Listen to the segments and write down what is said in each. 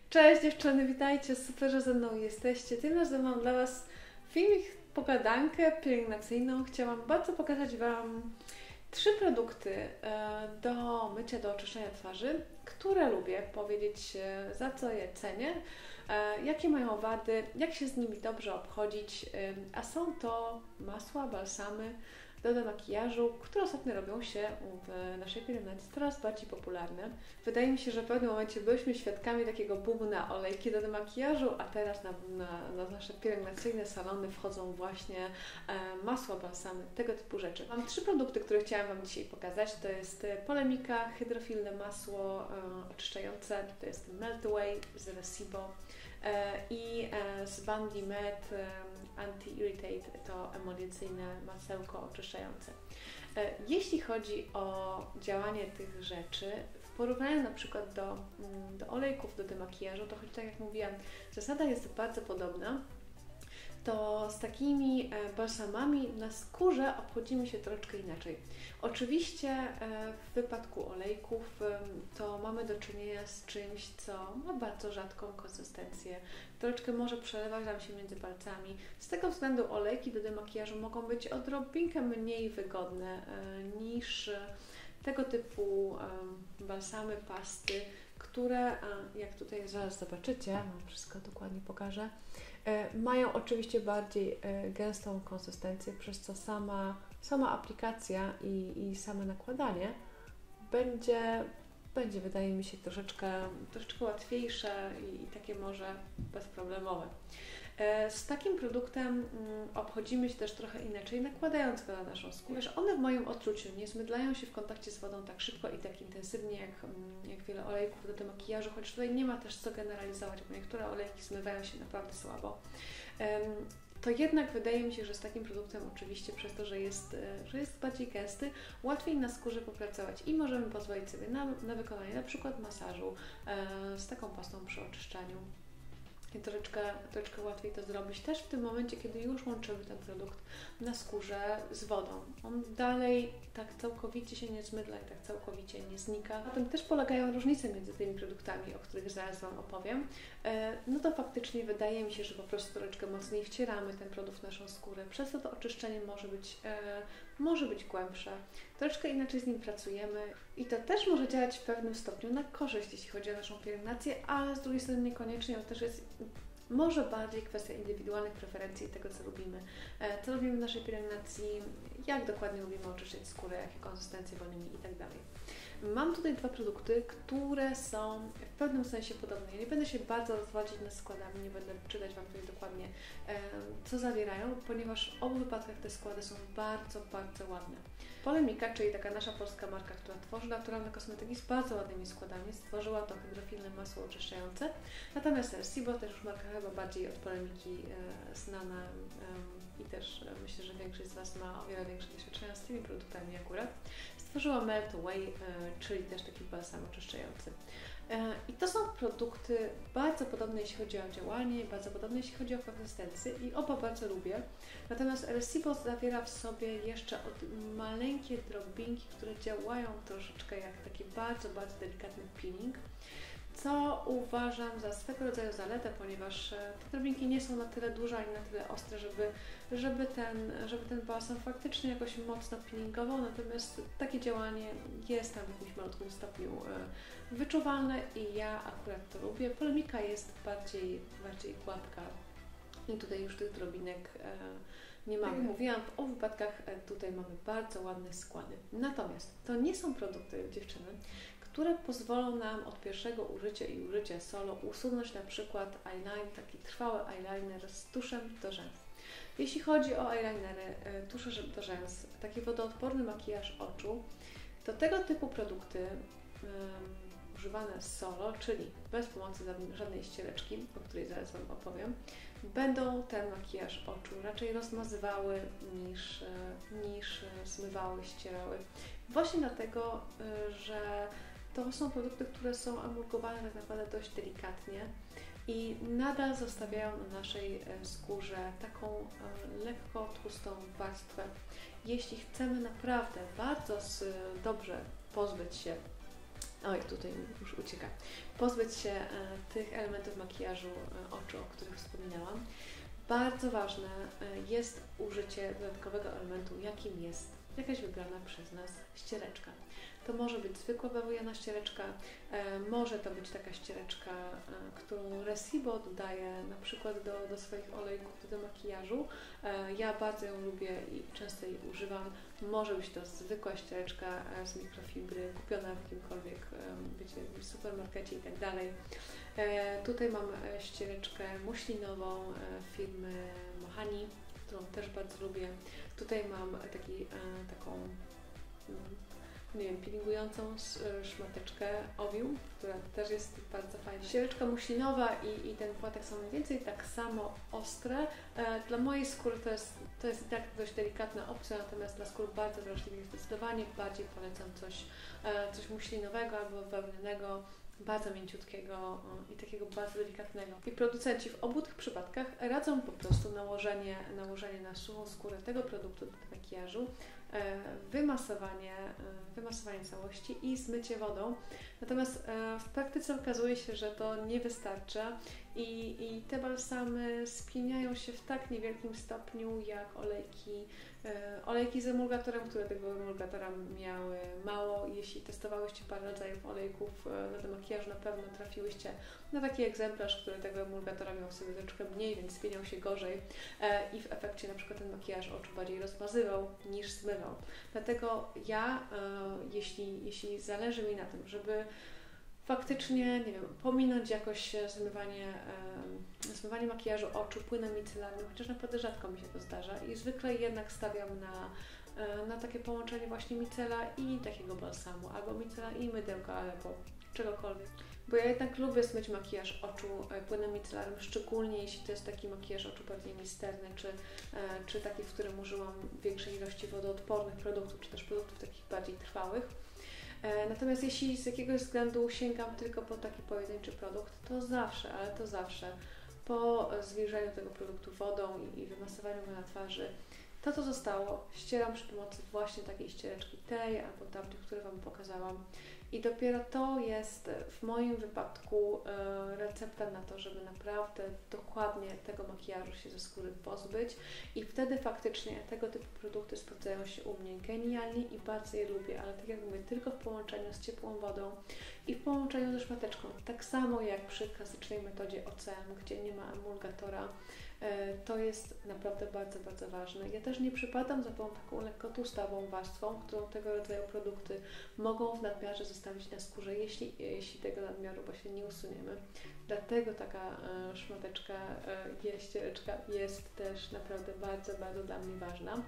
Cześć dziewczyny, witajcie, super, że ze mną jesteście. Tym razem mam dla Was filmik, pogadankę pielęgnacyjną. Chciałam bardzo pokazać Wam 3 produkty do mycia, do oczyszczania twarzy, które lubię, powiedzieć za co je cenię, jakie mają wady, jak się z nimi dobrze obchodzić, a są to masła, balsamy do demakijażu, które ostatnio robią się w naszej pielęgnacji coraz bardziej popularne. Wydaje mi się, że w pewnym momencie byliśmy świadkami takiego boomu na olejki do demakijażu, a teraz na nasze pielęgnacyjne salony wchodzą właśnie masła, balsamy, tego typu rzeczy. Mam 3 produkty, które chciałam Wam dzisiaj pokazać. To jest Polemika, hydrofilne masło oczyszczające, to jest Meltaway z Resibo i z Bandimed Anti-Irritate, to emulsyjne masełko oczyszczające. Jeśli chodzi o działanie tych rzeczy, w porównaniu na przykład do olejków do demakijażu, to choć tak jak mówiłam, zasada jest bardzo podobna, to z takimi balsamami na skórze obchodzimy się troszeczkę inaczej. Oczywiście w wypadku olejków to mamy do czynienia z czymś, co ma bardzo rzadką konsystencję. Troszeczkę może przelewać nam się między palcami. Z tego względu olejki do demakijażu mogą być odrobinkę mniej wygodne niż tego typu balsamy, pasty, które, jak tutaj zaraz zobaczycie, wam wszystko dokładnie pokażę, mają oczywiście bardziej gęstą konsystencję, przez co sama aplikacja i same nakładanie będzie wydaje mi się troszeczkę łatwiejsze i takie może bezproblemowe. Z takim produktem obchodzimy się też trochę inaczej, nakładając go na naszą skórę. Wiesz, one w moim odczuciu nie zmydlają się w kontakcie z wodą tak szybko i tak intensywnie jak wiele olejków do demakijażu, choć tutaj nie ma też co generalizować, bo niektóre olejki zmywają się naprawdę słabo. To jednak wydaje mi się, że z takim produktem oczywiście przez to, że jest bardziej gęsty, łatwiej na skórze popracować i możemy pozwolić sobie na wykonanie na przykład masażu z taką pastą przy oczyszczaniu. I troszeczkę łatwiej to zrobić też w tym momencie, kiedy już łączymy ten produkt na skórze z wodą. On dalej tak całkowicie się nie zmydla i tak całkowicie nie znika. Na tym też polegają różnice między tymi produktami, o których zaraz Wam opowiem. No to faktycznie wydaje mi się, że po prostu troszeczkę mocniej wcieramy ten produkt w naszą skórę. Przez to oczyszczenie może być głębsze. Troszeczkę inaczej z nim pracujemy i to też może działać w pewnym stopniu na korzyść, jeśli chodzi o naszą pielęgnację, ale z drugiej strony niekoniecznie, to też jest może bardziej kwestia indywidualnych preferencji tego, co lubimy. Co lubimy w naszej pielęgnacji, jak dokładnie lubimy oczyszczać skórę, jakie konsystencje wolnymi i tak dalej. Mam tutaj 2 produkty, które są w pewnym sensie podobne. Ja nie będę się bardzo rozwodzić nad składami, nie będę czytać Wam tutaj dokładnie, co zawierają, ponieważ w obu wypadkach te składy są bardzo, bardzo ładne. Polemika, czyli taka nasza polska marka, która tworzy naturalne kosmetyki z bardzo ładnymi składami, stworzyła to hydrofilne masło oczyszczające. Natomiast Resibo, też już marka chyba bardziej od Polemiki znana i też myślę, że większość z Was ma o wiele większe doświadczenia z tymi produktami akurat, stworzyła Meltaway, czyli też taki balsam oczyszczający. I to są produkty bardzo podobne, jeśli chodzi o działanie, bardzo podobne, jeśli chodzi o konsystencję i oba bardzo lubię. Natomiast Resibo zawiera w sobie jeszcze maleńkie drobinki, które działają troszeczkę jak taki bardzo, bardzo delikatny peeling, co uważam za swego rodzaju zaletę, ponieważ te drobinki nie są na tyle duże ani na tyle ostre, żeby ten balsam faktycznie jakoś mocno peelingował, natomiast takie działanie jest tam w jakimś malutkim stopniu wyczuwalne i ja akurat to lubię. Polemika jest bardziej gładka i tutaj już tych drobinek nie mamy. Jak mówiłam, w obu wypadkach tutaj mamy bardzo ładne składy. Natomiast to nie są produkty, dziewczyny, które pozwolą nam od pierwszego użycia i użycia solo usunąć na przykład eyeliner, taki trwały eyeliner z tuszem do rzęs. Jeśli chodzi o eyelinery, tusze do rzęs, taki wodoodporny makijaż oczu, to tego typu produkty używane solo, czyli bez pomocy żadnej ściereczki, o której zaraz Wam opowiem, będą ten makijaż oczu raczej rozmazywały niż zmywały, ścierały. Właśnie dlatego, że to są produkty, które są emulgowane tak naprawdę dość delikatnie i nadal zostawiają na naszej skórze taką lekko tłustą warstwę. Jeśli chcemy naprawdę bardzo dobrze pozbyć się Oj, tutaj już ucieka. Pozbyć się tych elementów makijażu oczu, o których wspominałam. Bardzo ważne jest użycie dodatkowego elementu, jakim jest jakaś wybrana przez nas ściereczka. To może być zwykła bawełniana ściereczka, może to być taka ściereczka, którą Recibo dodaje na przykład do swoich olejków do makijażu. Ja bardzo ją lubię i często jej używam. Może być to zwykła ściereczka z mikrofibry, kupiona w jakimkolwiek wiecie, supermarkecie i tak dalej. Tutaj mam ściereczkę muślinową firmy Mohani, którą też bardzo lubię. Tutaj mam taką nie wiem, peelingującą szmateczkę Ovium, która też jest bardzo fajna. Ściereczka muślinowa i ten płatek są mniej więcej tak samo ostre. Dla mojej skóry to jest i tak dość delikatna opcja, natomiast dla skór bardzo wrażliwych zdecydowanie bardziej polecam coś muślinowego albo wełnianego, bardzo mięciutkiego i takiego bardzo delikatnego. I producenci w obu tych przypadkach radzą po prostu nałożenie na suchą skórę tego produktu do makijażu, wymasowanie całości i zmycie wodą. Natomiast w praktyce okazuje się, że to nie wystarcza i te balsamy spieniają się w tak niewielkim stopniu jak olejki z emulgatorem, które tego emulgatora miały mało. Jeśli testowałyście parę rodzajów olejków do makijażu, na pewno trafiłyście na taki egzemplarz, który tego emulgatora miał sobie troszeczkę mniej, więc spieniał się gorzej i w efekcie na przykład ten makijaż oczu bardziej rozmazywał niż zmywał. Dlatego ja, jeśli zależy mi na tym, żeby faktycznie, nie wiem, pominąć jakoś zmywanie makijażu oczu płynem micelarnym, chociaż naprawdę rzadko mi się to zdarza i zwykle jednak stawiam na takie połączenie właśnie micela i takiego balsamu, albo micela i mydełka, albo czegokolwiek. Bo ja jednak lubię zmyć makijaż oczu płynem micelarnym, szczególnie jeśli to jest taki makijaż oczu bardziej misterny, czy taki, w którym użyłam większej ilości wodoodpornych produktów, czy też produktów takich bardziej trwałych. Natomiast jeśli z jakiegoś względu sięgam tylko po taki pojedynczy produkt, to zawsze po zwilżeniu tego produktu wodą i wymasowaniu go na twarzy, to co zostało ścieram przy pomocy właśnie takiej ściereczki tej albo tamtych, które Wam pokazałam. I dopiero to jest w moim wypadku recepta na to, żeby naprawdę dokładnie tego makijażu się ze skóry pozbyć i wtedy faktycznie tego typu produkty sprawdzają się u mnie genialnie i bardzo je lubię, ale tak jak mówię, tylko w połączeniu z ciepłą wodą i w połączeniu ze szmateczką. Tak samo jak przy klasycznej metodzie OCM, gdzie nie ma emulgatora. To jest naprawdę bardzo, bardzo ważne. Ja też nie przypadam za tą taką lekko tłustawą warstwą, którą tego rodzaju produkty mogą w nadmiarze zostawić na skórze, jeśli tego nadmiaru właśnie nie usuniemy. Dlatego taka szmateczka, ściereczka jest też naprawdę bardzo, bardzo dla mnie ważna.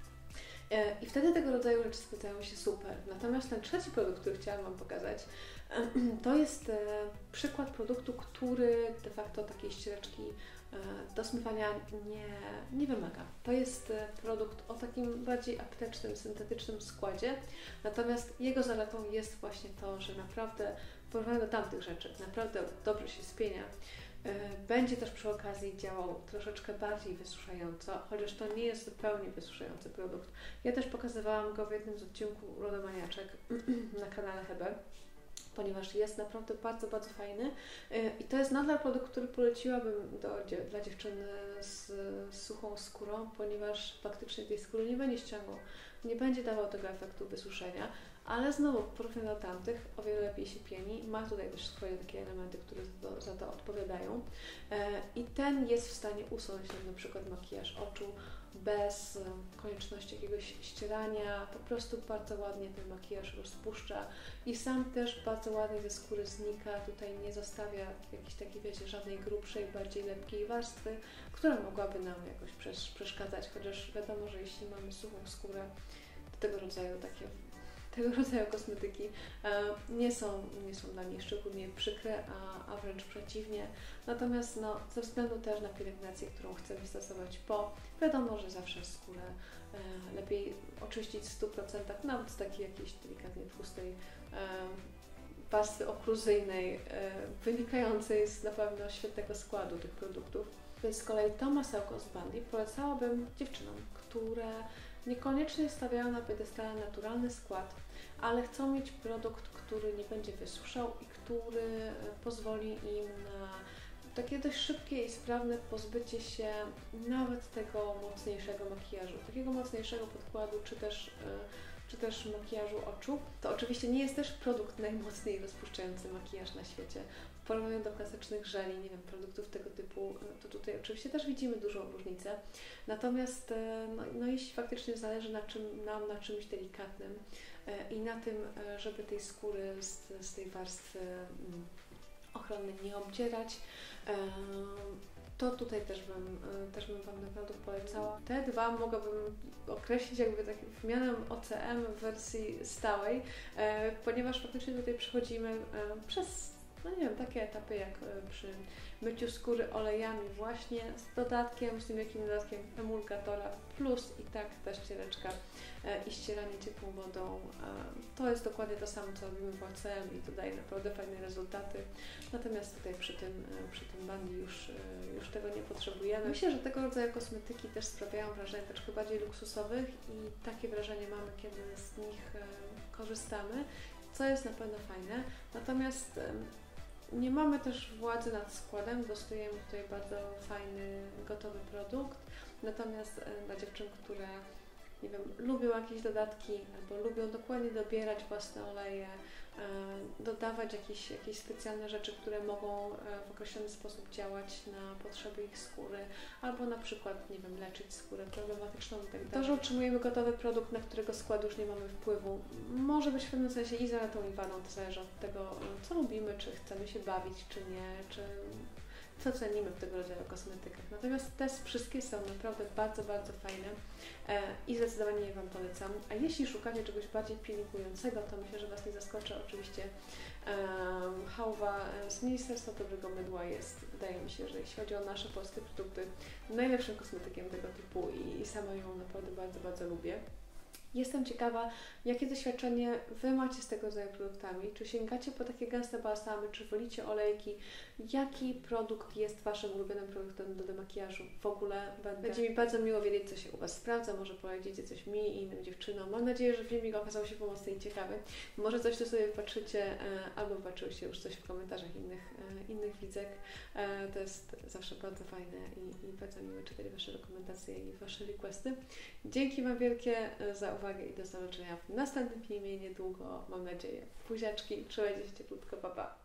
I wtedy tego rodzaju rzeczy sprawdzają się super. Natomiast ten trzeci produkt, który chciałam Wam pokazać, to jest przykład produktu, który de facto takiej ściereczki do zmywania nie wymaga. To jest produkt o takim bardziej aptecznym, syntetycznym składzie, natomiast jego zaletą jest właśnie to, że naprawdę w porównaniu do tamtych rzeczy naprawdę dobrze się spienia. Będzie też przy okazji działał troszeczkę bardziej wysuszająco, chociaż to nie jest zupełnie wysuszający produkt. Ja też pokazywałam go w jednym z odcinków Lodomaniaczek na kanale Heber, ponieważ jest naprawdę bardzo, bardzo fajny i to jest nadal produkt, który poleciłabym dla dziewczyn z suchą skórą, ponieważ faktycznie tej skóry nie będzie ściągał, nie będzie dawał tego efektu wysuszenia, ale znowu w porównaniu do tamtych o wiele lepiej się pieni, ma tutaj też swoje takie elementy, które za to odpowiadają i ten jest w stanie usunąć na przykład makijaż oczu bez konieczności jakiegoś ścierania, po prostu bardzo ładnie ten makijaż rozpuszcza i sam też bardzo ładnie ze skóry znika, tutaj nie zostawia jakiejś takiej, wiecie, żadnej grubszej, bardziej lepkiej warstwy, która mogłaby nam jakoś przeszkadzać, chociaż wiadomo, że jeśli mamy suchą skórę, to tego rodzaju kosmetyki nie są dla mnie szczególnie przykre, a wręcz przeciwnie. Natomiast ze względu też na pielęgnację, którą chcemy stosować wiadomo, że zawsze skórę lepiej oczyścić w 100%, nawet z takiej jakiejś delikatnie tłustej warstwy okluzyjnej, wynikającej z na pewno świetnego składu tych produktów. Więc z kolei to masełko z Bundy polecałabym dziewczynom, które niekoniecznie stawiają na piedestale naturalny skład, ale chcą mieć produkt, który nie będzie wysuszał i który pozwoli im na takie dość szybkie i sprawne pozbycie się nawet tego mocniejszego makijażu, takiego mocniejszego podkładu, czy też makijażu oczu. To oczywiście nie jest też produkt najmocniej rozpuszczający makijaż na świecie. W porównaniu do klasycznych żeli, nie wiem, produktów tego typu, to tutaj oczywiście też widzimy dużą różnicę. Natomiast no jeśli faktycznie zależy nam na czymś delikatnym i na tym, żeby tej skóry z tej warstwy ochronnej nie obdzierać, to tutaj też bym Wam naprawdę polecała. Te dwa mogłabym określić jakby tak mianem OCM w wersji stałej, ponieważ faktycznie tutaj przechodzimy przez, no nie wiem, takie etapy jak przy myciu skóry olejami właśnie z tym jakim dodatkiem emulgatora plus i tak ta ściereczka i ścieranie ciepłą wodą. To jest dokładnie to samo, co robimy w OCM i to daje naprawdę fajne rezultaty. Natomiast tutaj przy tym bandi już tego nie potrzebujemy. Myślę, że tego rodzaju kosmetyki też sprawiają wrażenie troszkę bardziej luksusowych i takie wrażenie mamy, kiedy z nich korzystamy, co jest na pewno fajne. Natomiast nie mamy też władzy nad składem, dostajemy tutaj bardzo fajny, gotowy produkt. Natomiast dla dziewczyn, które nie wiem, lubią jakieś dodatki albo lubią dokładnie dobierać własne oleje, dodawać jakieś specjalne rzeczy, które mogą w określony sposób działać na potrzeby ich skóry, albo na przykład, nie wiem, leczyć skórę problematyczną i tak dalej. To, że otrzymujemy gotowy produkt, na którego skład już nie mamy wpływu, może być w pewnym sensie i zaletą, i wadą, to zależy od tego, co lubimy, czy chcemy się bawić, czy nie, czy co cenimy w tego rodzaju kosmetykach. Natomiast te wszystkie są naprawdę bardzo, bardzo fajne i zdecydowanie je Wam polecam. A jeśli szukacie czegoś bardziej peelingującego, to myślę, że Was nie zaskoczy oczywiście hałwa z Ministerstwa Dobrego Mydła jest, wydaje mi się, że jeśli chodzi o nasze polskie produkty, najlepszym kosmetykiem tego typu i sama ją naprawdę bardzo, bardzo lubię. Jestem ciekawa, jakie doświadczenie Wy macie z tego rodzaju produktami. Czy sięgacie po takie gęste balsamy, czy wolicie olejki? Jaki produkt jest Waszym ulubionym produktem do demakijażu? W ogóle będzie mi bardzo miło wiedzieć, co się u Was sprawdza. Może polecicie coś mi i innym dziewczynom. Mam nadzieję, że filmik okazał się pomocny i ciekawy. Może coś tu sobie patrzycie, albo patrzyłyście już coś w komentarzach innych widzek. To jest zawsze bardzo fajne i bardzo miło czytać Wasze rekomendacje i Wasze requesty. Dzięki Wam wielkie za uwagę i do zobaczenia w następnym filmie niedługo, mam nadzieję. Buziaczki, trzymajcie się cieplutko, pa pa!